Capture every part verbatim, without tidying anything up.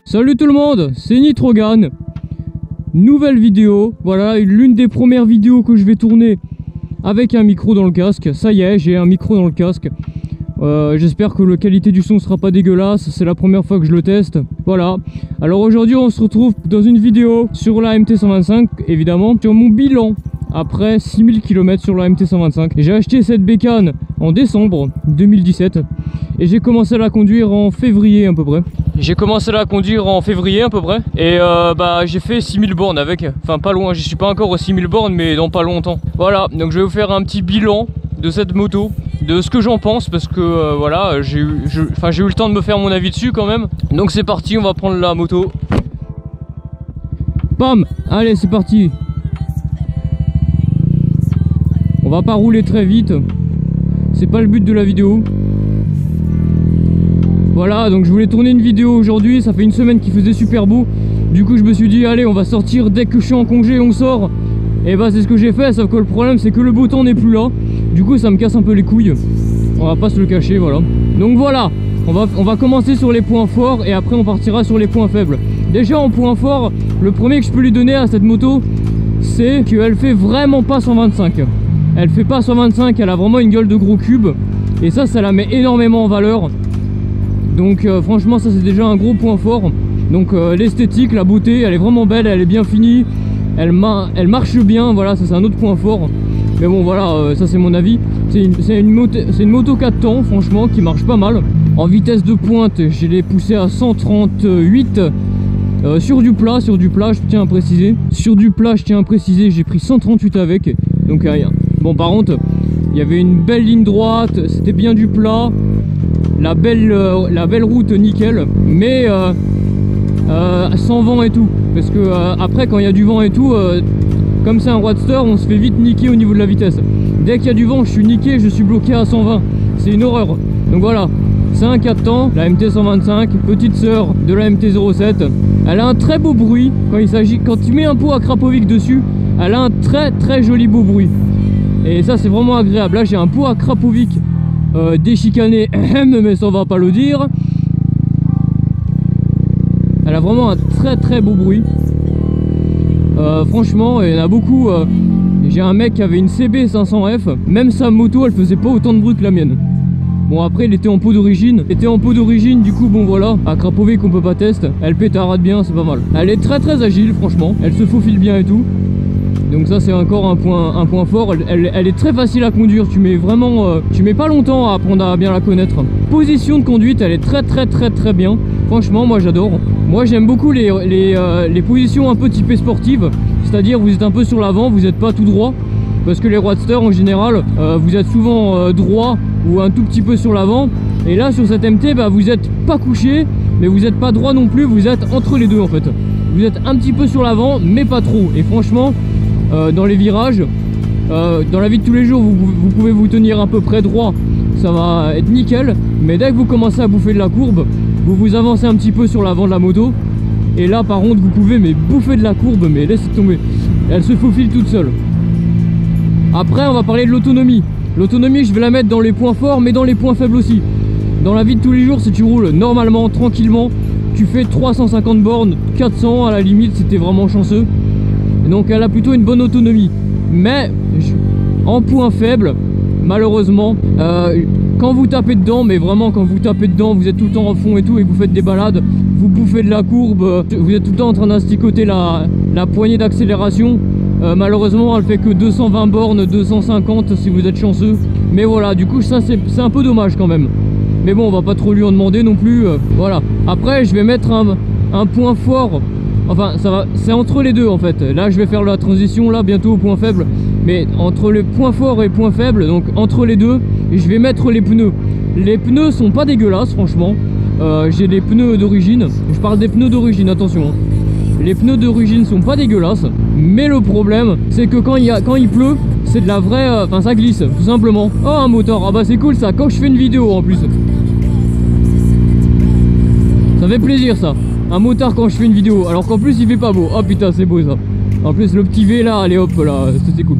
Salut tout le monde, c'est Nitrogan. Nouvelle vidéo, voilà l'une des premières vidéos que je vais tourner avec un micro dans le casque. Ça y est, j'ai un micro dans le casque. Euh, J'espère que la qualité du son sera pas dégueulasse, c'est la première fois que je le teste. Voilà, alors aujourd'hui on se retrouve dans une vidéo sur la M T cent vingt-cinq, évidemment, sur mon bilan après six mille kilomètres sur la M T cent vingt-cinq. J'ai acheté cette bécane en décembre deux mille dix-sept et j'ai commencé à la conduire en février à peu près. J'ai commencé à la conduire en février à peu près et euh, bah j'ai fait six mille bornes avec, enfin pas loin, je suis pas encore aux six mille bornes mais dans pas longtemps. Voilà, donc je vais vous faire un petit bilan de cette moto, de ce que j'en pense, parce que euh, voilà, j'ai eu, je, enfin, j'ai eu le temps de me faire mon avis dessus quand même. Donc c'est parti, on va prendre la moto. Bam, allez c'est parti. On va pas rouler très vite, c'est pas le but de la vidéo. Voilà, donc je voulais tourner une vidéo aujourd'hui, ça fait une semaine qu'il faisait super beau. Du coup je me suis dit allez, on va sortir dès que je suis en congé, on sort. Et bah c'est ce que j'ai fait, sauf que le problème c'est que le beau temps n'est plus là. Du coup ça me casse un peu les couilles. On va pas se le cacher, voilà. Donc voilà, on va, on va commencer sur les points forts et après on partira sur les points faibles. Déjà en point fort, le premier que je peux lui donner à cette moto, c'est qu'elle fait vraiment pas cent vingt-cinq. Elle fait pas cent vingt-cinq, elle a vraiment une gueule de gros cube. Et ça, ça la met énormément en valeur. Donc euh, franchement ça c'est déjà un gros point fort. Donc euh, l'esthétique, la beauté, elle est vraiment belle, elle est bien finie. Elle, ma elle marche bien, voilà, ça c'est un autre point fort. Mais bon voilà, euh, ça c'est mon avis. C'est une, une, moto, une moto quatre temps, franchement, qui marche pas mal. En vitesse de pointe, je l'ai poussé à cent trente-huit. Euh, sur du plat, sur du plat, je tiens à préciser. Sur du plat, je tiens à préciser, j'ai pris cent trente-huit avec. Donc rien. Bon par contre, il y avait une belle ligne droite, c'était bien du plat. La belle, euh, la belle route nickel. Mais... Euh, Euh, sans vent et tout, parce que euh, après quand il y a du vent et tout, euh, comme c'est un roadster, on se fait vite niquer au niveau de la vitesse. Dès qu'il y a du vent, je suis niqué, je suis bloqué à cent vingt, c'est une horreur. Donc voilà, c'est un quatre temps, la M T cent vingt-cinq, petite sœur de la M T zéro sept. Elle a un très beau bruit quand il s'agit, quand tu mets un pot à Krapovic dessus, elle a un très très joli beau bruit. Et ça c'est vraiment agréable. Là j'ai un pot à Krapovic euh, déchicané, mais ça on va pas le dire. Elle a vraiment un très très beau bruit. Euh, franchement, il y en a beaucoup. Euh, J'ai un mec qui avait une C B cinq cents F. Même sa moto, elle faisait pas autant de bruit que la mienne. Bon, après, il était en pot d'origine. Il était en pot d'origine, du coup, bon voilà. À Krapovic, on peut pas tester. Elle pétarade bien, c'est pas mal. Elle est très très agile, franchement. Elle se faufile bien et tout. Donc ça c'est encore un point, un point fort. Elle, elle, elle est très facile à conduire. Tu mets vraiment, euh, tu mets pas longtemps à apprendre à bien la connaître. Position de conduite, elle est très très très très bien. Franchement, moi j'adore. Moi j'aime beaucoup les, les, euh, les positions un peu typées sportives. C'est-à-dire vous êtes un peu sur l'avant, vous n'êtes pas tout droit. Parce que les roadsters en général, euh, vous êtes souvent euh, droit ou un tout petit peu sur l'avant. Et là sur cette M T, bah, vous n'êtes pas couché, mais vous n'êtes pas droit non plus. Vous êtes entre les deux en fait. Vous êtes un petit peu sur l'avant, mais pas trop. Et franchement... Euh, dans les virages, euh, dans la vie de tous les jours, vous, vous pouvez vous tenir à peu près droit, ça va être nickel. Mais dès que vous commencez à bouffer de la courbe, vous vous avancez un petit peu sur l'avant de la moto. Et là par contre vous pouvez mais bouffer de la courbe, mais laissez tomber. Elle se faufile toute seule. Après on va parler de l'autonomie. L'autonomie je vais la mettre dans les points forts mais dans les points faibles aussi. Dans la vie de tous les jours, si tu roules normalement, tranquillement, tu fais trois cent cinquante bornes, quatre cents à la limite si t'es vraiment chanceux. Donc elle a plutôt une bonne autonomie. Mais en point faible, malheureusement, euh, quand vous tapez dedans, mais vraiment quand vous tapez dedans, vous êtes tout le temps en fond et tout et que vous faites des balades, vous bouffez de la courbe, vous êtes tout le temps en train d'insticoter la, la poignée d'accélération. Euh, malheureusement elle fait que deux cent vingt bornes, deux cent cinquante si vous êtes chanceux. Mais voilà, du coup ça c'est un peu dommage quand même. Mais bon, on va pas trop lui en demander non plus. Euh, voilà. Après je vais mettre un, un point fort. Enfin, ça va, c'est entre les deux en fait. Là, je vais faire la transition là bientôt au point faible. Mais entre les points forts et points faibles, donc entre les deux, je vais mettre les pneus. Les pneus sont pas dégueulasses, franchement. Euh, J'ai des pneus d'origine. Je parle des pneus d'origine, attention. Les pneus d'origine sont pas dégueulasses. Mais le problème, c'est que quand il, y a, quand il pleut, c'est de la vraie... Enfin, euh, ça glisse, tout simplement. Oh, un moteur. Ah bah c'est cool ça, quand je fais une vidéo en plus. Ça fait plaisir ça. Un motard quand je fais une vidéo, alors qu'en plus il fait pas beau. Oh putain c'est beau ça. En plus le petit V là, allez hop là, c'est cool.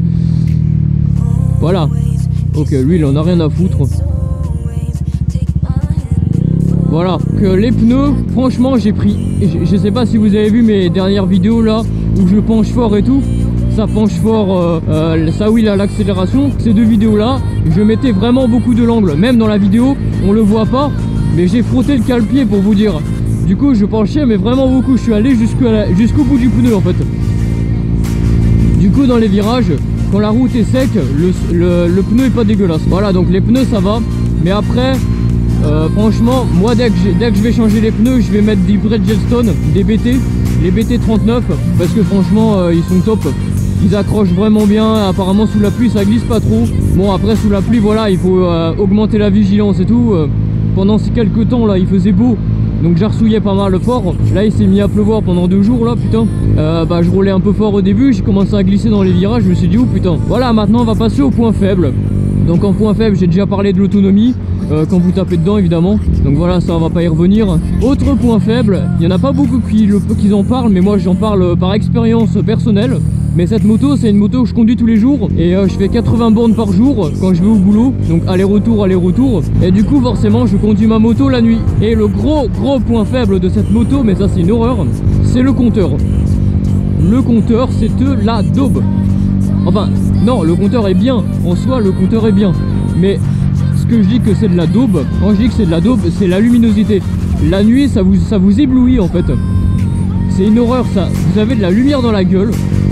Voilà. Ok, lui il en a rien à foutre. Voilà, que les pneus, franchement j'ai pris, je, je sais pas si vous avez vu mes dernières vidéos là, où je penche fort et tout, ça penche fort, euh, euh, ça oui, à l'accélération, ces deux vidéos là, je mettais vraiment beaucoup de l'angle, même dans la vidéo, on le voit pas, mais j'ai frotté le cale-pied pour vous dire, du coup je penchais mais vraiment beaucoup, je suis allé jusqu'au bout du pneu en fait. Du coup dans les virages, quand la route est sec, le, le, le pneu est pas dégueulasse, voilà, donc les pneus ça va, mais après... Euh, franchement, moi dès que, dès que je vais changer les pneus, je vais mettre des Bridgestone, des B T, les B T trente-neuf, parce que franchement euh, ils sont top, ils accrochent vraiment bien, apparemment sous la pluie ça glisse pas trop. Bon après sous la pluie voilà, il faut euh, augmenter la vigilance et tout. Euh, pendant ces quelques temps là il faisait beau, donc j'arsouillais pas mal fort. Là il s'est mis à pleuvoir pendant deux jours là, putain. Euh, bah je roulais un peu fort au début, j'ai commencé à glisser dans les virages, je me suis dit oh putain. Voilà, maintenant on va passer au point faible. Donc en point faible j'ai déjà parlé de l'autonomie, euh, quand vous tapez dedans évidemment, donc voilà, ça on va pas y revenir. Autre point faible, il y en a pas beaucoup qui, le, qui en parlent, mais moi j'en parle par expérience personnelle. Mais cette moto c'est une moto que je conduis tous les jours, et euh, je fais quatre-vingts bornes par jour quand je vais au boulot, donc aller-retour, aller-retour, et du coup forcément je conduis ma moto la nuit. Et le gros gros point faible de cette moto, mais ça c'est une horreur, c'est le compteur. Le compteur c'est de la daube. Enfin, non, le compteur est bien, en soi le compteur est bien, mais ce que je dis que c'est de la daube, quand je dis que c'est de la daube, c'est la luminosité. La nuit, ça vous, ça vous éblouit en fait. C'est une horreur ça, vous avez de la lumière dans la gueule.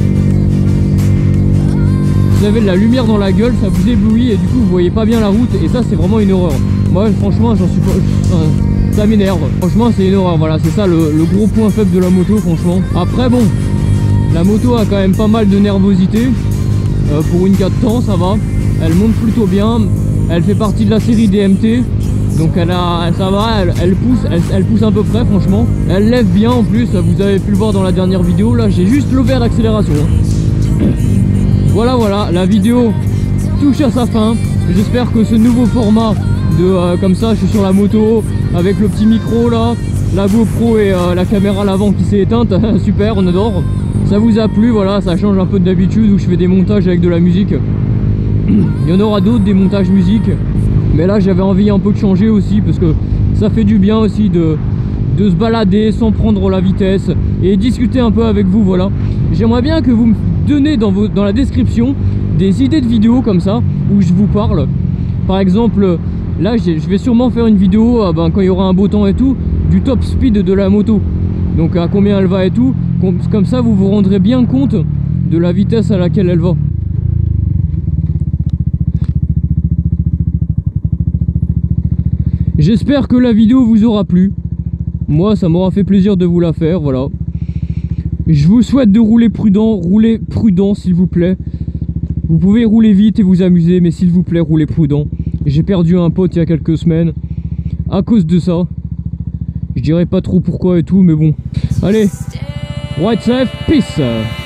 Vous avez de la lumière dans la gueule, ça vous éblouit et du coup vous voyez pas bien la route, et ça c'est vraiment une horreur. Moi franchement j'en suis pas... Enfin, ça m'énerve. Franchement c'est une horreur, voilà, c'est ça le, le gros point faible de la moto franchement. Après bon, la moto a quand même pas mal de nervosité. Euh, pour une quatre temps ça va, elle monte plutôt bien, elle fait partie de la série D M T, donc elle a, ça va, elle, elle pousse, elle, elle pousse à peu près franchement, elle lève bien en plus, vous avez pu le voir dans la dernière vidéo, là j'ai juste levé d'accélération. Voilà voilà, la vidéo touche à sa fin, j'espère que ce nouveau format de euh, comme ça, je suis sur la moto avec le petit micro là, la GoPro et euh, la caméra à l'avant qui s'est éteinte, super, on adore. Ça vous a plu, voilà, ça change un peu d'habitude où je fais des montages avec de la musique. Il y en aura d'autres, des montages musique, mais là j'avais envie un peu de changer aussi, parce que ça fait du bien aussi de, de se balader sans prendre la vitesse et discuter un peu avec vous, voilà. J'aimerais bien que vous me donnez dans, vos, dans la description des idées de vidéos comme ça, où je vous parle. Par exemple, là je vais sûrement faire une vidéo, euh, ben, quand il y aura un beau temps et tout, du top speed de la moto. Donc à combien elle va et tout, comme ça vous vous rendrez bien compte de la vitesse à laquelle elle va. J'espère que la vidéo vous aura plu. Moi ça m'aura fait plaisir de vous la faire, voilà. Je vous souhaite de rouler prudent, roulez prudent s'il vous plaît. Vous pouvez rouler vite et vous amuser, mais s'il vous plaît roulez prudent. J'ai perdu un pote il y a quelques semaines à cause de ça. Je dirais pas trop pourquoi et tout, mais bon. Allez, ride safe, peace.